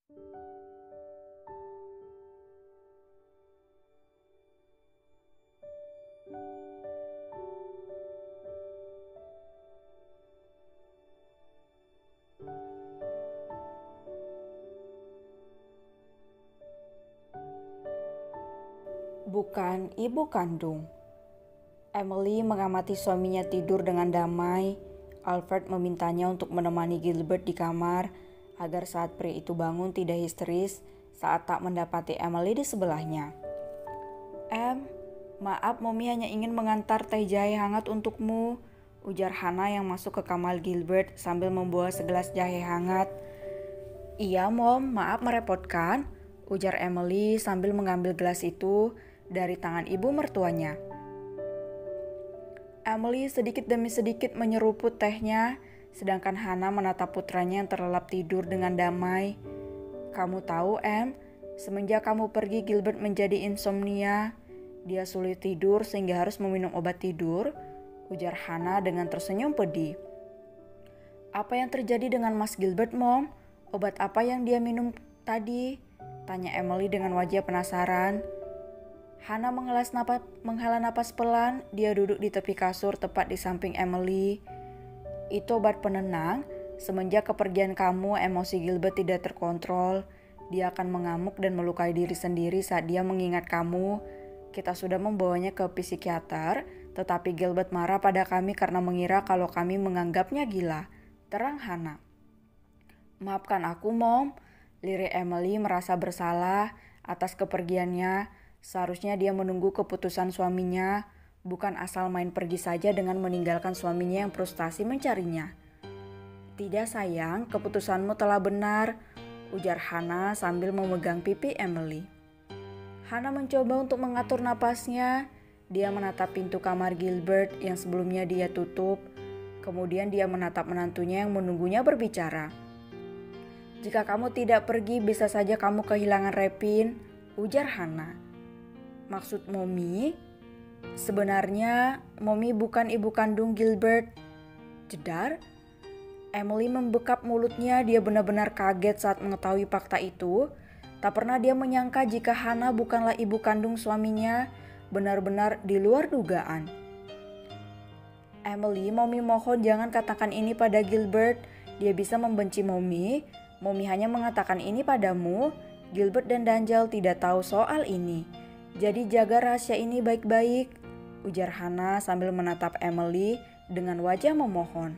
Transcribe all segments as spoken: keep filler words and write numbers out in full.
Bukan ibu kandung. Emily mengamati suaminya tidur dengan damai. Alfred memintanya untuk menemani Gilbert di kamar agar saat pria itu bangun tidak histeris saat tak mendapati Emily di sebelahnya. "Em, maaf, Mommy hanya ingin mengantar teh jahe hangat untukmu," ujar Hana yang masuk ke kamar Gilbert sambil membawa segelas jahe hangat. "Iya, Mom, maaf merepotkan," ujar Emily sambil mengambil gelas itu dari tangan ibu mertuanya. Emily sedikit demi sedikit menyeruput tehnya, sedangkan Hana menatap putranya yang terlelap tidur dengan damai. "Kamu tahu, Em, semenjak kamu pergi Gilbert menjadi insomnia. Dia sulit tidur sehingga harus meminum obat tidur," ujar Hana dengan tersenyum pedih. "Apa yang terjadi dengan Mas Gilbert, Mom? Obat apa yang dia minum tadi?" tanya Emily dengan wajah penasaran. Hana mengelas napas, menghela napas pelan. Dia duduk di tepi kasur tepat di samping Emily. "Itu obat penenang. Semenjak kepergian kamu, emosi Gilbert tidak terkontrol. Dia akan mengamuk dan melukai diri sendiri saat dia mengingat kamu. Kita sudah membawanya ke psikiater, tetapi Gilbert marah pada kami karena mengira kalau kami menganggapnya gila," terang Hana. "Maafkan aku, Mom," lirik Emily merasa bersalah atas kepergiannya. Seharusnya dia menunggu keputusan suaminya, bukan asal main pergi saja dengan meninggalkan suaminya yang frustasi mencarinya. "Tidak sayang, keputusanmu telah benar," ujar Hana sambil memegang pipi Emily. Hana mencoba untuk mengatur napasnya. Dia menatap pintu kamar Gilbert yang sebelumnya dia tutup. Kemudian dia menatap menantunya yang menunggunya berbicara. "Jika kamu tidak pergi, bisa saja kamu kehilangan Repin," ujar Hana. "Maksud Mommy? Sebenarnya Mommy bukan ibu kandung Gilbert." Jedar. Emily membekap mulutnya. Dia benar-benar kaget saat mengetahui fakta itu. Tak pernah dia menyangka jika Hana bukanlah ibu kandung suaminya. Benar-benar di luar dugaan. "Emily, Mommy mohon jangan katakan ini pada Gilbert. Dia bisa membenci Mommy. Mommy hanya mengatakan ini padamu. Gilbert dan Danjal tidak tahu soal ini. Jadi jaga rahasia ini baik-baik," ujar Hana sambil menatap Emily dengan wajah memohon.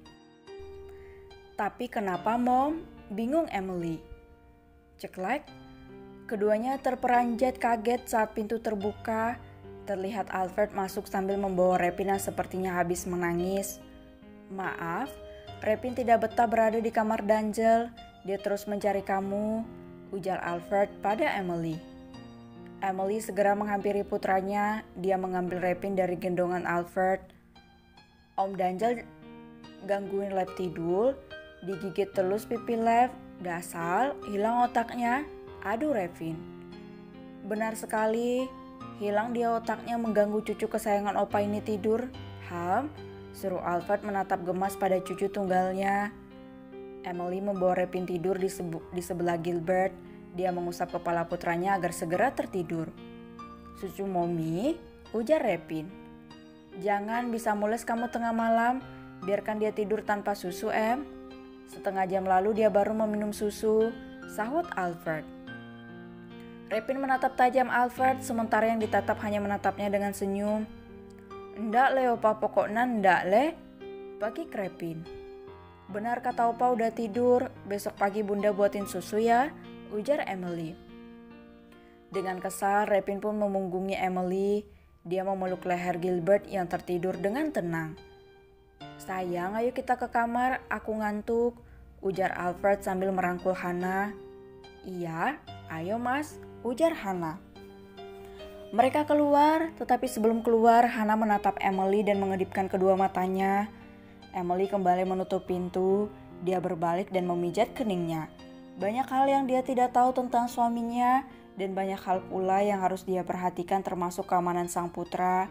"Tapi kenapa, Mom?" bingung Emily. Ceklek. Keduanya terperanjat kaget saat pintu terbuka. Terlihat Alfred masuk sambil membawa Repin yang sepertinya habis menangis. "Maaf, Repin tidak betah berada di kamar Danjal. Dia terus mencari kamu," ujar Alfred pada Emily. Emily segera menghampiri putranya. Dia mengambil Repin dari gendongan Alfred. "Om Danjal gangguin Lab tidur, digigit telus pipi Lab, dasar hilang otaknya," adu Repin. "Benar sekali, hilang dia otaknya mengganggu cucu kesayangan opa ini tidur." "Ham," seru Alfred menatap gemas pada cucu tunggalnya. Emily membawa Repin tidur di, sebu- di sebelah Gilbert. Dia mengusap kepala putranya agar segera tertidur. "Susu Mommy," ujar Repin. "Jangan, bisa mules kamu tengah malam. Biarkan dia tidur tanpa susu, Em. Setengah jam lalu dia baru meminum susu," sahut Alfred. Repin menatap tajam Alfred, sementara yang ditatap hanya menatapnya dengan senyum. "Ndak le opa, pokoknya ndak le," bagi Repin. "Benar kata opa udah tidur, besok pagi bunda buatin susu ya," ujar Emily. Dengan kesal, Repin pun memunggungi Emily. Dia memeluk leher Gilbert yang tertidur dengan tenang. "Sayang, ayo kita ke kamar, aku ngantuk," ujar Alfred sambil merangkul Hana. "Iya, ayo mas," ujar Hana. Mereka keluar, tetapi sebelum keluar, Hana menatap Emily dan mengedipkan kedua matanya. Emily kembali menutup pintu. Dia berbalik dan memijat keningnya. Banyak hal yang dia tidak tahu tentang suaminya, dan banyak hal pula yang harus dia perhatikan termasuk keamanan sang putra.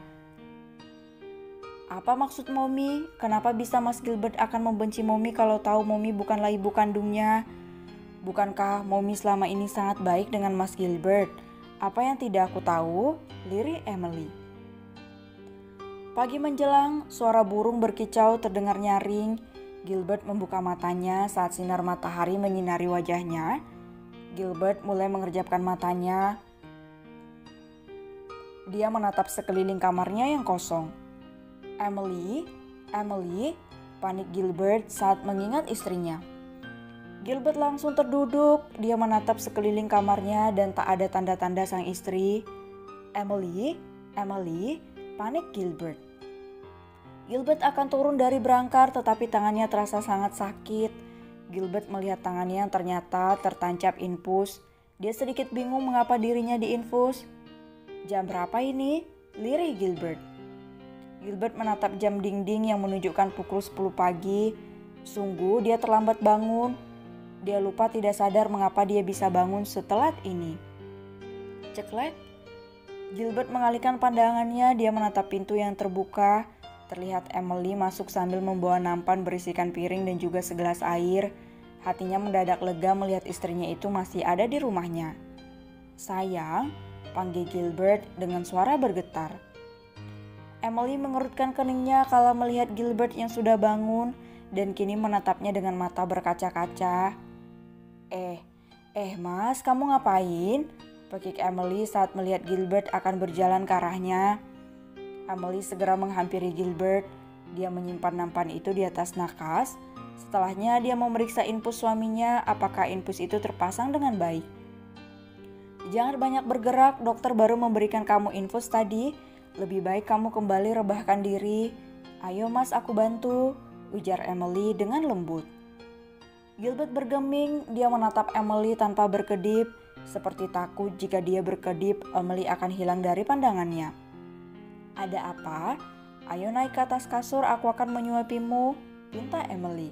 "Apa maksud Mommy? Kenapa bisa Mas Gilbert akan membenci Mommy kalau tahu Mommy bukanlah ibu kandungnya?" Bukankah Mommy selama ini sangat baik dengan Mas Gilbert? Apa yang tidak aku tahu? Lirih Emily. Pagi menjelang, suara burung berkicau terdengar nyaring. Gilbert membuka matanya saat sinar matahari menyinari wajahnya. Gilbert mulai mengerjapkan matanya. Dia menatap sekeliling kamarnya yang kosong. Emily, Emily, panik Gilbert saat mengingat istrinya. Gilbert langsung terduduk, dia menatap sekeliling kamarnya dan tak ada tanda-tanda sang istri. Emily, Emily, panik Gilbert. Gilbert akan turun dari berangkar tetapi tangannya terasa sangat sakit. Gilbert melihat tangannya yang ternyata tertancap infus. Dia sedikit bingung mengapa dirinya diinfus. Jam berapa ini? Lirih Gilbert. Gilbert menatap jam dinding yang menunjukkan pukul sepuluh pagi. Sungguh dia terlambat bangun. Dia lupa tidak sadar mengapa dia bisa bangun setelat ini. Ceklek. Gilbert mengalihkan pandangannya, dia menatap pintu yang terbuka. Terlihat Emily masuk sambil membawa nampan berisikan piring dan juga segelas air. Hatinya mendadak lega melihat istrinya itu masih ada di rumahnya. Sayang, panggil Gilbert dengan suara bergetar. Emily mengerutkan keningnya kala melihat Gilbert yang sudah bangun dan kini menatapnya dengan mata berkaca-kaca. Eh, eh mas, kamu ngapain? Pekik Emily saat melihat Gilbert akan berjalan ke arahnya. Emily segera menghampiri Gilbert. Dia menyimpan nampan itu di atas nakas. Setelahnya dia memeriksa infus suaminya apakah infus itu terpasang dengan baik. Jangan banyak bergerak, dokter baru memberikan kamu infus tadi. Lebih baik kamu kembali rebahkan diri. Ayo mas, aku bantu, ujar Emily dengan lembut. Gilbert bergeming, dia menatap Emily tanpa berkedip. Seperti takut jika dia berkedip, Emily akan hilang dari pandangannya. Ada apa? Ayo naik ke atas kasur, aku akan menyuapimu, pinta Emily.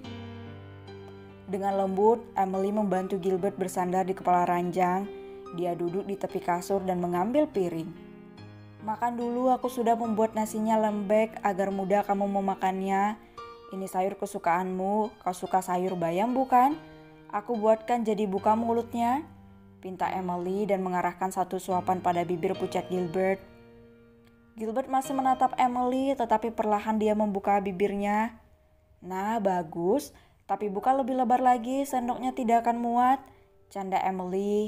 Dengan lembut, Emily membantu Gilbert bersandar di kepala ranjang. Dia duduk di tepi kasur dan mengambil piring. Makan dulu, aku sudah membuat nasinya lembek agar mudah kamu memakannya. Ini sayur kesukaanmu, kau suka sayur bayam bukan? Aku buatkan jadi buka mulutnya, pinta Emily dan mengarahkan satu suapan pada bibir pucat Gilbert. Gilbert masih menatap Emily tetapi perlahan dia membuka bibirnya. Nah bagus, tapi buka lebih lebar lagi, sendoknya tidak akan muat, canda Emily.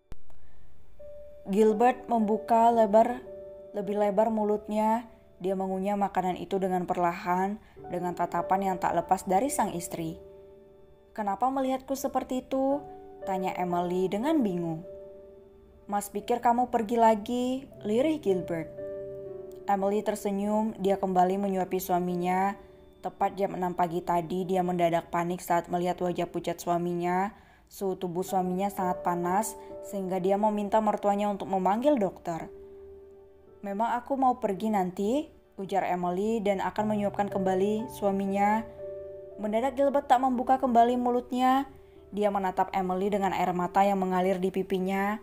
Gilbert membuka lebar lebih lebar mulutnya. Dia mengunyah makanan itu dengan perlahan, dengan tatapan yang tak lepas dari sang istri. Kenapa melihatku seperti itu? Tanya Emily dengan bingung. Mas pikir kamu pergi lagi, lirih Gilbert. Emily tersenyum, dia kembali menyuapi suaminya. Tepat jam enam pagi tadi dia mendadak panik saat melihat wajah pucat suaminya. Suhu tubuh suaminya sangat panas sehingga dia meminta mertuanya untuk memanggil dokter. Memang aku mau pergi nanti, ujar Emily dan akan menyuapkan kembali suaminya. Mendadak Gilbert tak membuka kembali mulutnya. Dia menatap Emily dengan air mata yang mengalir di pipinya.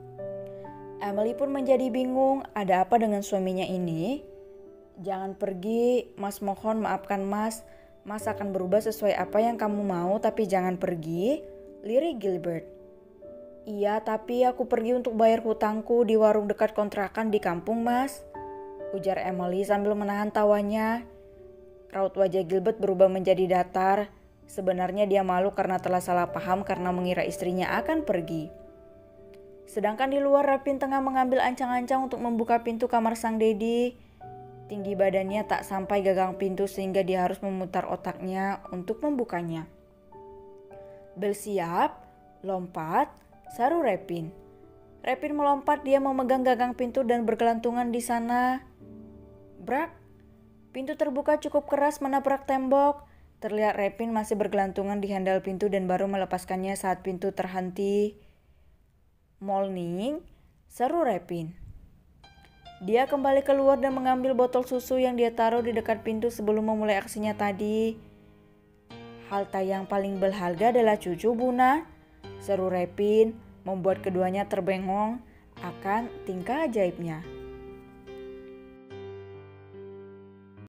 Emily pun menjadi bingung, ada apa dengan suaminya ini? Jangan pergi, Mas mohon maafkan Mas. Mas akan berubah sesuai apa yang kamu mau tapi jangan pergi, lirih Gilbert. Iya, tapi aku pergi untuk bayar hutangku di warung dekat kontrakan di kampung, Mas, ujar Emily sambil menahan tawanya. Raut wajah Gilbert berubah menjadi datar. Sebenarnya dia malu karena telah salah paham karena mengira istrinya akan pergi. Sedangkan di luar Repin tengah mengambil ancang-ancang untuk membuka pintu kamar sang Dedi. Tinggi badannya tak sampai gagang pintu sehingga dia harus memutar otaknya untuk membukanya. Bersiap, lompat, saru Repin. Repin melompat, dia memegang gagang pintu dan bergelantungan di sana. Brak, pintu terbuka cukup keras menabrak tembok. Terlihat Repin masih bergelantungan di handal pintu dan baru melepaskannya saat pintu terhenti. Morning, seru Repin. Dia kembali keluar dan mengambil botol susu yang dia taruh di dekat pintu sebelum memulai aksinya tadi. Harta yang paling berharga adalah cucu Buna, seru Repin, membuat keduanya terbengong akan tingkah ajaibnya.